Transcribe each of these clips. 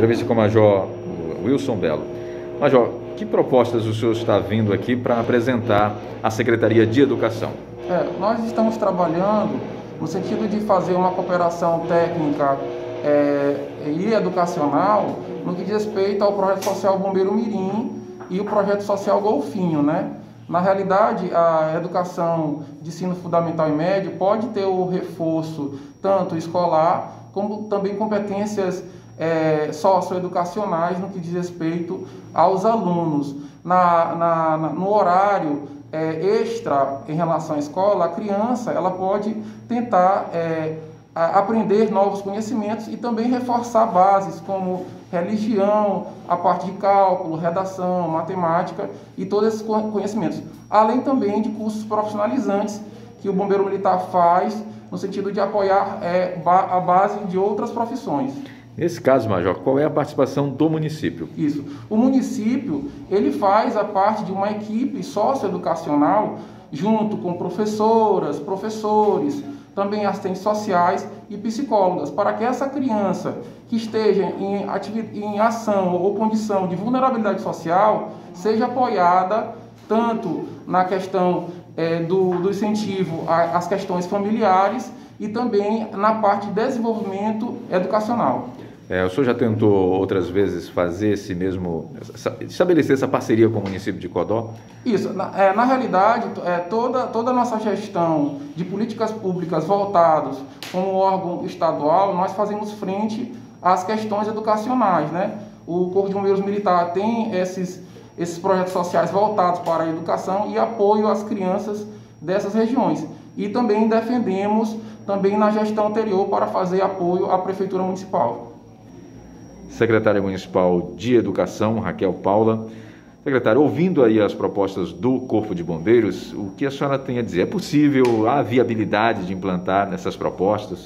Entrevista com o Major Wilson Belo. Major, que propostas o senhor está vindo aqui para apresentar à Secretaria de Educação? Nós estamos trabalhando no sentido de fazer uma cooperação técnica e educacional no que diz respeito ao projeto social Bombeiro Mirim e o projeto social Golfinho, né? Na realidade, a educação de ensino fundamental e médio pode ter o reforço tanto escolar como também competências socioeducacionais no que diz respeito aos alunos. No horário extra em relação à escola, a criança ela pode tentar aprender novos conhecimentos e também reforçar bases como religião, a parte de cálculo, redação, matemática e todos esses conhecimentos. Além também de cursos profissionalizantes que o Bombeiro Militar faz no sentido de apoiar a base de outras profissões. Nesse caso, Major, qual é a participação do município? Isso. O município, ele faz a parte de uma equipe socioeducacional junto com professoras, professores, também assistentes sociais e psicólogas, para que essa criança que esteja em ação ou condição de vulnerabilidade social seja apoiada tanto na questão do incentivo às questões familiares e também na parte de desenvolvimento educacional. O senhor já tentou outras vezes fazer estabelecer essa parceria com o município de Codó? Isso. Na realidade, toda a nossa gestão de políticas públicas voltadas como órgão estadual, nós fazemos frente às questões educacionais, né? O Corpo de Bombeiros Militar tem esses projetos sociais voltados para a educação e apoio às crianças dessas regiões. E também defendemos também na gestão anterior para fazer apoio à Prefeitura Municipal. Secretária Municipal de Educação, Raquel Paula. Secretária, ouvindo aí as propostas do Corpo de Bombeiros, o que a senhora tem a dizer? É possível, há viabilidade de implantar nessas propostas?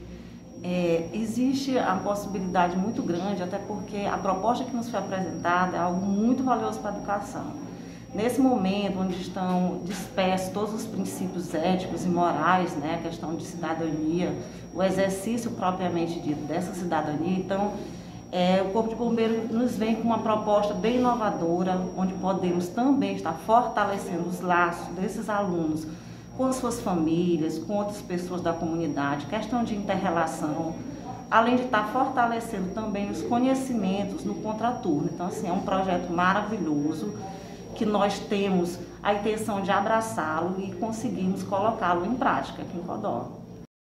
Existe a possibilidade muito grande, até porque a proposta que nos foi apresentada é algo muito valioso para a educação. Nesse momento, onde estão dispersos todos os princípios éticos e morais, né, a questão de cidadania, o exercício propriamente dito dessa cidadania, então, o Corpo de Bombeiros nos vem com uma proposta bem inovadora, onde podemos também estar fortalecendo os laços desses alunos com as suas famílias, com outras pessoas da comunidade, questão de inter-relação, além de estar fortalecendo também os conhecimentos no contraturno. Então, assim, é um projeto maravilhoso que nós temos a intenção de abraçá-lo e conseguirmos colocá-lo em prática aqui em Codó.